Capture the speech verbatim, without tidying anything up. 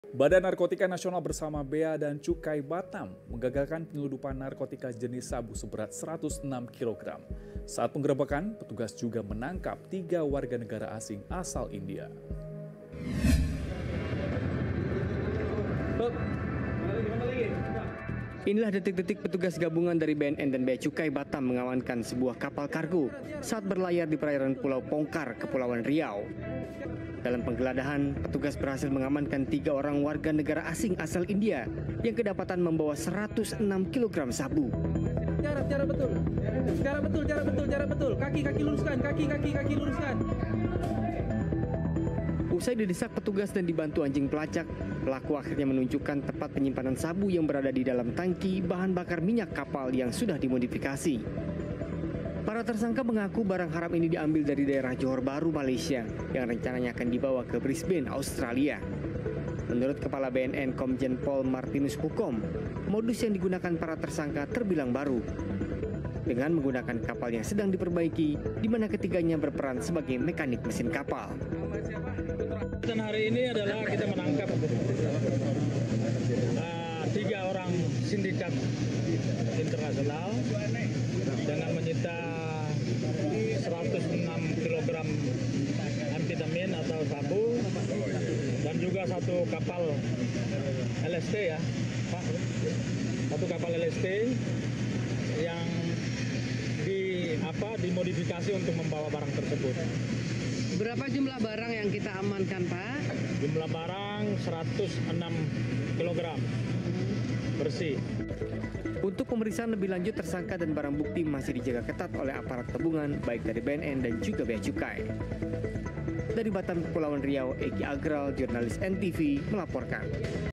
Badan Narkotika Nasional bersama Bea dan Cukai Batam menggagalkan penyeludupan narkotika jenis sabu seberat seratus enam kilogram. Saat penggerebekan, petugas juga menangkap tiga warga negara asing asal India. Inilah detik-detik petugas gabungan dari B N N dan Bea Cukai Batam mengamankan sebuah kapal kargo saat berlayar di perairan Pulau Pongkar, Kepulauan Riau. Dalam penggeledahan, petugas berhasil mengamankan tiga orang warga negara asing asal India yang kedapatan membawa seratus enam kilogram sabu. Jarak, jarak betul. Jarak betul, jarak betul, jarak betul. Kaki, kaki luruskan, kaki, kaki, kaki luruskan. Usai didesak petugas dan dibantu anjing pelacak, pelaku akhirnya menunjukkan tempat penyimpanan sabu yang berada di dalam tangki bahan bakar minyak kapal yang sudah dimodifikasi. Para tersangka mengaku barang haram ini diambil dari daerah Johor Bahru, Malaysia, yang rencananya akan dibawa ke Brisbane, Australia. Menurut Kepala B N N Komjen Pol Martinus Hukom, modus yang digunakan para tersangka terbilang baru. Dengan menggunakan kapal yang sedang diperbaiki, di mana ketiganya berperan sebagai mekanik mesin kapal. Dan hari ini adalah kita menangkap uh, tiga orang sindikat internasional dengan menyita seratus enam kilogram amfetamin atau sabu dan juga satu kapal L S T ya, Pak. Satu kapal L S T yang di apa dimodifikasi untuk membawa barang tersebut. Berapa jumlah barang yang kita amankan, Pak? Jumlah barang seratus enam kilogram bersih. Untuk pemeriksaan lebih lanjut, tersangka dan barang bukti masih dijaga ketat oleh aparat gabungan baik dari B N N dan juga Bea Cukai. Dari Batam, Kepulauan Riau, Eki Agral, jurnalis N T V melaporkan.